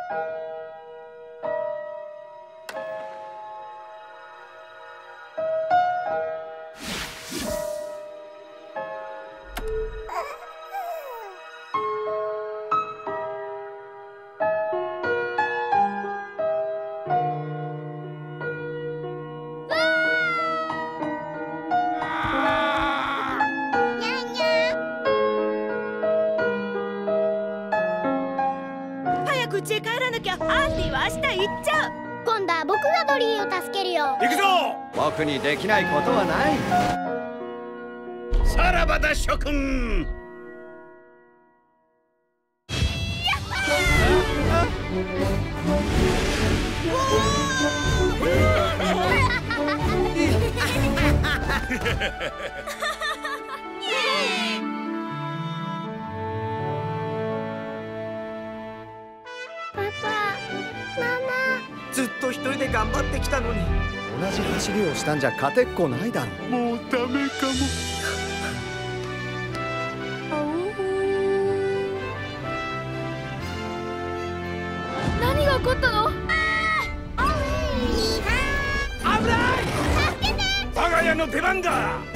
家へ帰らなきゃ。アーティは明日行っちゃう。 今度は僕がドリーを助けるよ。 行くぞ。 僕にできないことはない。 さらばだ諸君。 やったパパ、ママ。 ずっと一人で頑張ってきたのに。 同じ走りをしたんじゃ勝てっこないだろ。 もうダメかも。 何が起こったの？ 危ない！我が家の出番だ。